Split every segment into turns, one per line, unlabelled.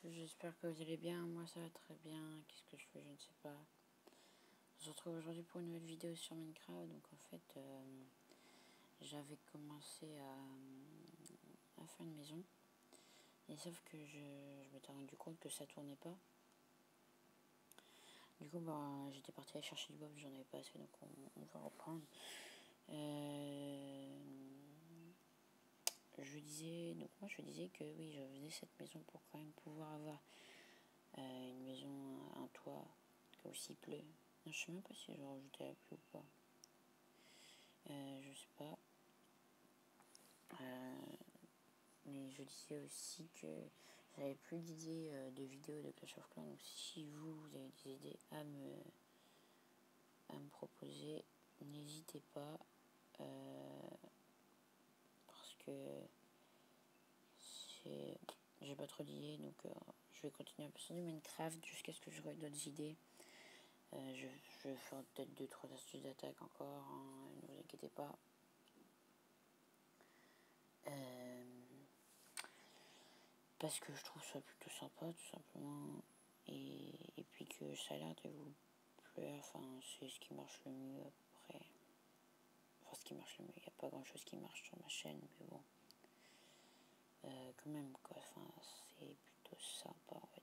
tous, j'espère que vous allez bien. Moi ça va très bien. Qu'est-ce que je fais? Je ne sais pas. On se retrouve aujourd'hui pour une nouvelle vidéo sur Minecraft. Donc en fait, j'avais commencé à faire une maison. Et sauf que je m'étais rendu compte que ça tournait pas. Du coup, j'étais parti aller chercher du bois, j'en avais pas assez, donc on va reprendre. Je disais que oui, je faisais cette maison pour quand même pouvoir avoir une maison, un toit, qui aussi pleut. Non, je sais même pas si je vais rajouter la pluie ou pas. Je sais pas. Mais je disais aussi que j'avais plus d'idées de vidéos de Clash of Clans. Donc si vous avez des idées à me proposer, n'hésitez pas. Parce que j'ai pas trop d'idées, donc je vais continuer à passer du Minecraft jusqu'à ce que j'aurai d'autres idées. Je vais faire peut-être 2-3 astuces d'attaque encore, hein, ne vous inquiétez pas. Parce que je trouve ça plutôt sympa, tout simplement. Et puis que ça a l'air de vous plaire, enfin c'est ce qui marche le mieux après. Enfin ce qui marche le mieux, il n'y a pas grand chose qui marche sur ma chaîne, mais bon. Quand même quoi, enfin c'est plutôt sympa on va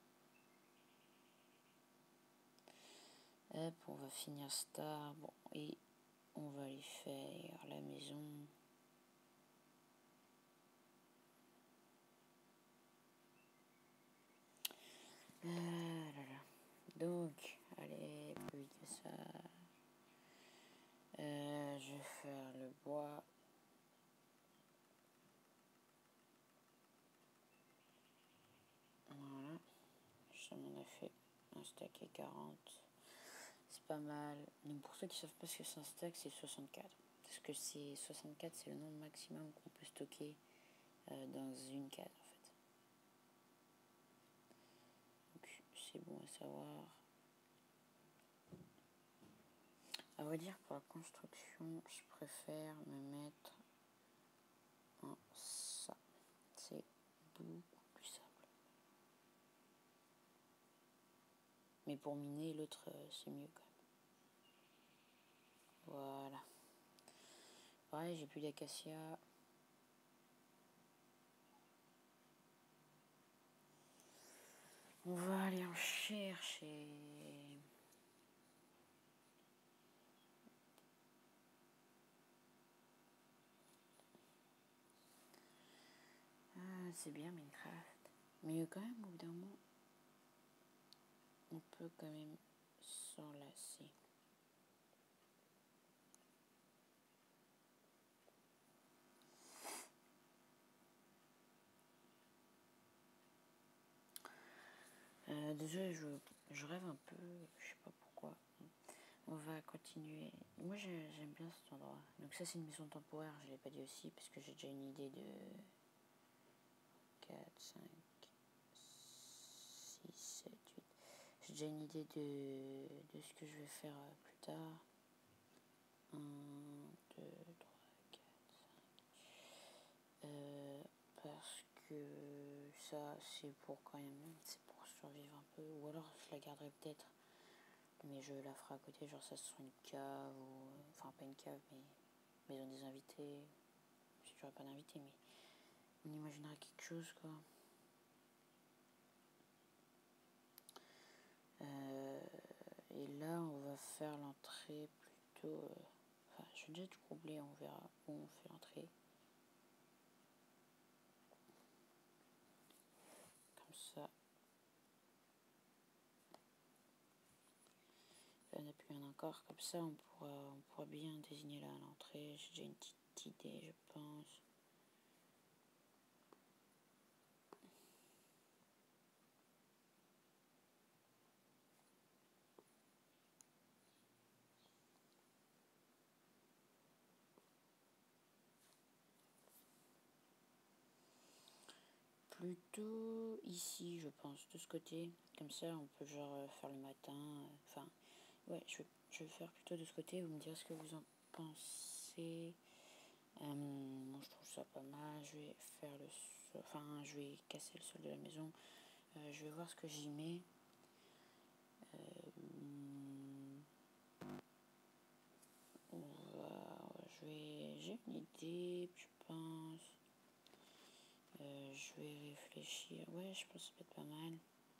dire. Hop, on va finir Star, bon, et on va aller faire la maison. Donc, allez, plus vite que ça. Je vais faire le bois. Voilà. Ça m'en a fait un stack et 40. C'est pas mal. Donc pour ceux qui savent pas ce que c'est un stack, c'est 64. Parce que c'est 64, c'est le nombre maximum qu'on peut stocker dans une case en fait. Donc c'est bon à savoir. À vrai dire, pour la construction, je préfère me mettre en ça. C'est beaucoup plus simple. Mais pour miner, l'autre, c'est mieux quand même. Voilà. Pareil, j'ai plus d'acacia. On va aller en chercher. Ah, c'est bien Minecraft. Mais quand même, au bout d'un moment, on peut quand même s'enlacer. Désolé, je rêve un peu, je sais pas pourquoi. On va continuer. Moi, j'aime bien cet endroit. Donc ça, c'est une maison temporaire, je l'ai pas dit aussi, parce que j'ai déjà une idée de 4, 5, 6, 7, 8. J'ai déjà une idée de ce que je vais faire plus tard. 1, 2, 3, 4, 5. Parce que ça, c'est pour quand même, c'est pour survivre un peu. Ou alors, je la garderai peut-être, mais je la ferai à côté. Genre, ça sera une cave, ou enfin, pas une cave, mais maison des invités. Si j'aurais pas d'invités, mais on imaginera quelque chose, quoi. Et là, on va faire l'entrée plutôt. Enfin, je vais déjà tout combler, on verra où on fait l'entrée. Comme ça. Là, on n'a plus rien encore. Comme ça, on pourra bien désigner là l'entrée. J'ai déjà une petite idée, je pense. Plutôt ici, je pense, de ce côté. Comme ça, on peut genre faire le matin. Enfin, ouais, je vais faire plutôt de ce côté. Vous me direz ce que vous en pensez. Moi, je trouve ça pas mal. Je vais faire je vais casser le sol de la maison. Je vais voir ce que j'y mets. J'ai une idée, je pense. Je vais réfléchir. Ouais, je pense que ça peut être pas mal.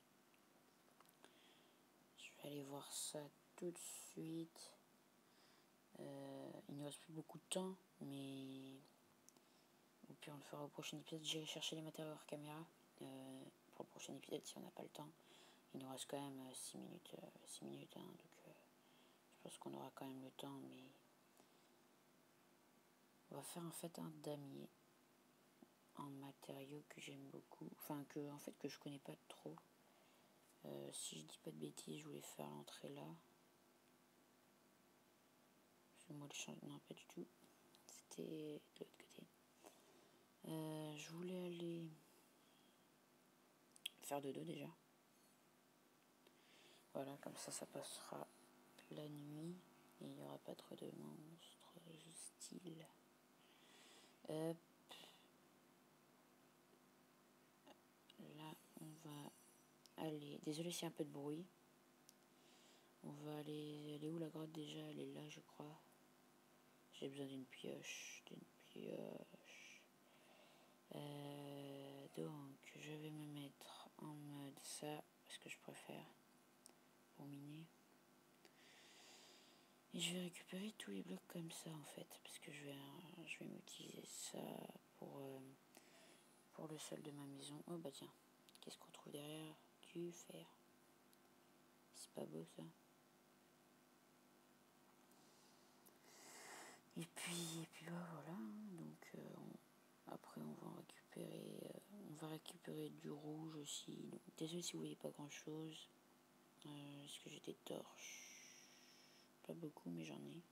Je vais aller voir ça tout de suite. Il ne reste plus beaucoup de temps, mais au pire on le fera au prochain épisode. J'irai chercher les matériaux hors caméra pour le prochain épisode si on n'a pas le temps. Il nous reste quand même 6 minutes, hein, donc je pense qu'on aura quand même le temps, mais on va faire en fait un damier en matériaux que j'aime beaucoup, enfin que je connais pas trop. Si je dis pas de bêtises, je voulais faire l'entrée là. Moi le champ, non pas du tout. C'était de l'autre côté. Je voulais aller faire de dos déjà. Voilà, comme ça passera la nuit et il n'y aura pas trop de monstres hostiles. Là, on va aller. Désolé s'il y a un peu de bruit. On va aller où la grotte déjà? Elle est là, je crois. J'ai besoin d'une pioche. Donc, je vais me mettre en mode ça, parce que je préfère pour miner. Et je vais récupérer tous les blocs comme ça en fait, parce que je vais m'utiliser ça pour le sol de ma maison. Oh bah tiens, qu'est-ce qu'on trouve derrière? Du fer. C'est pas beau ça? Et puis bah voilà, donc après on va récupérer du rouge aussi. Donc, désolé si vous voyez pas grand chose. Est-ce que j'ai des torches? Pas beaucoup, mais j'en ai.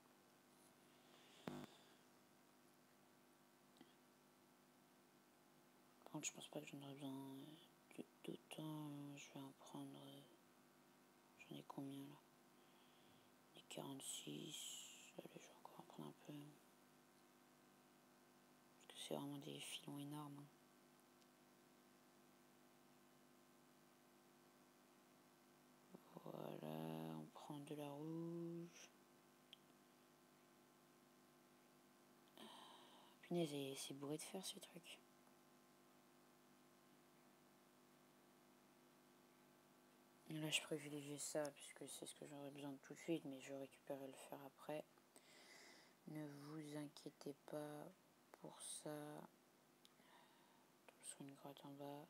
Par contre, je pense pas que j'en aurai besoin d'autant. Je vais en prendre. J'en ai combien là? Les 46. Allez, je vais encore en prendre un peu. Parce que c'est vraiment des filons énormes. Hein. Voilà, on prend de la rouge. Punaise, c'est bourré de fer ce truc. Là, je privilégie ça puisque c'est ce que j'aurais besoin de tout de suite, mais je récupérerai le fer après. Ne vous inquiétez pas pour ça. Sur une grotte en bas.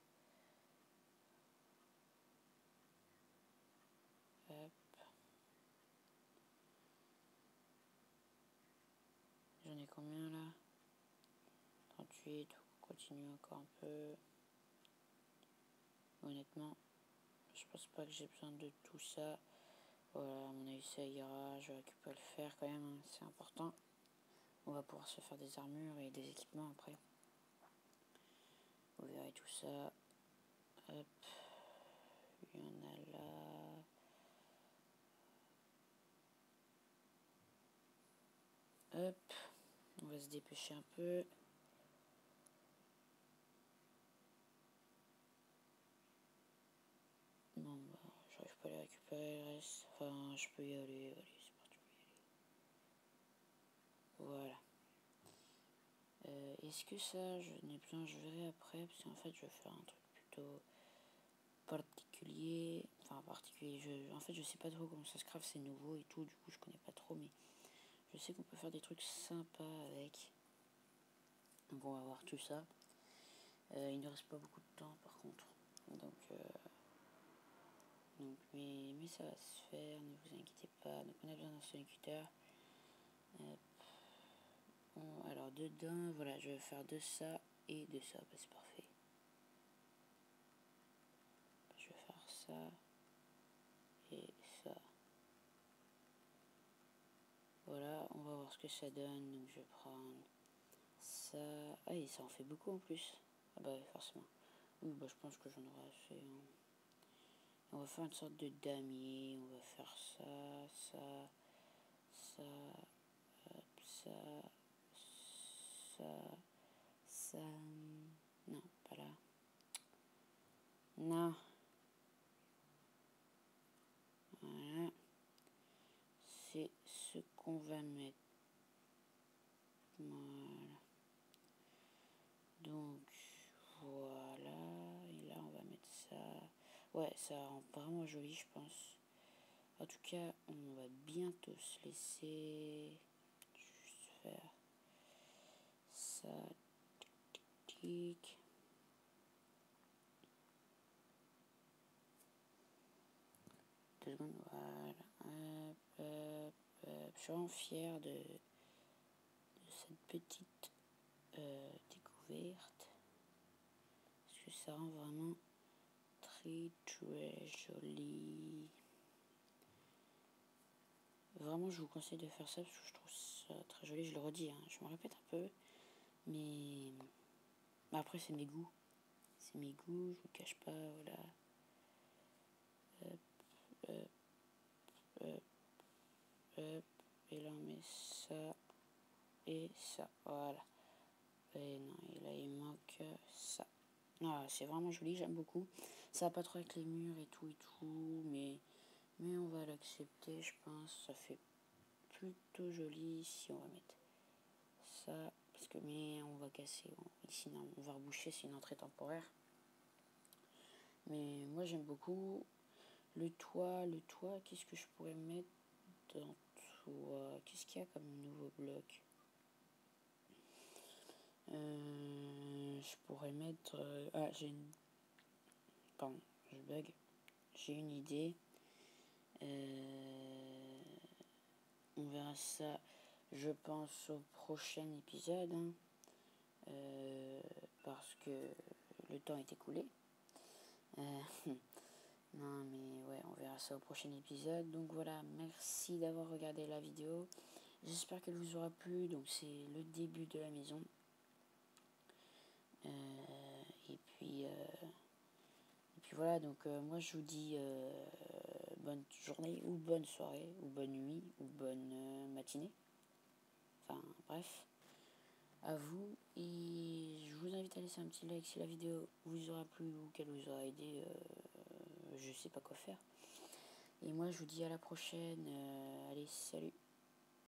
Hop. J'en ai combien là? 38. On continue encore un peu. Honnêtement, je pense pas que j'ai besoin de tout ça. Voilà, à mon avis ça ira. Je récupère le fer quand même, hein, c'est important. On va pouvoir se faire des armures et des équipements après. Vous verrez tout ça. Hop. Il y en a là. Hop. On va se dépêcher un peu. Bon bah, j'arrive pas à les récupérer le reste. Enfin, je peux y aller. Allez, c'est parti, je peux y aller. Voilà. Est-ce que ça, je n'ai besoin, je verrai après, parce qu'en fait, je vais faire un truc plutôt particulier. Enfin, particulier. En fait, je sais pas trop comment ça se craft, c'est nouveau et tout, du coup, je connais pas trop, mais je sais qu'on peut faire des trucs sympas avec. Donc, on va voir tout ça. Il ne reste pas beaucoup de temps, par contre. Mais ça va se faire, ne vous inquiétez pas. Donc, on a besoin d'un sonicuteur. Alors, dedans, voilà, je vais faire de ça et de ça. Bah, c'est parfait. Je vais faire ça et ça. Voilà, on va voir ce que ça donne. Donc je vais prendre ça. Ah, et ça en fait beaucoup en plus. Ah bah forcément. Oui, bah je pense que j'en aurai assez. Hein. On va faire une sorte de damier. On va faire ça, ça, ça, hop, ça. Non, pas là. Non. on va mettre... Voilà. Donc, voilà. Et là, on va mettre ça. Ouais, ça rend vraiment joli, je pense. En tout cas, on va bientôt se laisser. Juste faire ça. Tic. 2 secondes, voilà. Hop, hop, hop. Je suis vraiment fière de cette petite découverte. Parce que ça rend vraiment très joli. Vraiment, je vous conseille de faire ça parce que je trouve ça très joli. Je le redis, hein, je me répète un peu. Mais après, c'est mes goûts. C'est mes goûts, je vous cache pas, voilà. Hop, hop, hop, hop. Et là, on met ça et ça. Voilà. Et non, et là, il manque ça. Ah, c'est vraiment joli, j'aime beaucoup. Ça va pas trop avec les murs et tout, mais on va l'accepter, je pense. Ça fait plutôt joli. Si on va mettre ça, parce que mais on va casser. Ici, non, on va reboucher, c'est une entrée temporaire. Mais moi, j'aime beaucoup le toit. Qu'est-ce que je pourrais mettre dans toit? Qu'est-ce qu'il y a comme nouveau bloc? Je pourrais mettre... ah, j'ai une... Pardon, je bug. J'ai une idée. On verra ça, je pense, au prochain épisode. Hein, parce que le temps est écoulé. Non, mais ouais, on verra ça au prochain épisode. Donc voilà, merci d'avoir regardé la vidéo. J'espère qu'elle vous aura plu. Donc c'est le début de la maison. Et puis voilà, donc moi je vous dis bonne journée ou bonne soirée ou bonne nuit ou bonne matinée. Enfin bref, à vous. Et je vous invite à laisser un petit like si la vidéo vous aura plu ou qu'elle vous aura aidé. Je sais pas quoi faire. Et moi je vous dis à la prochaine. Allez, salut.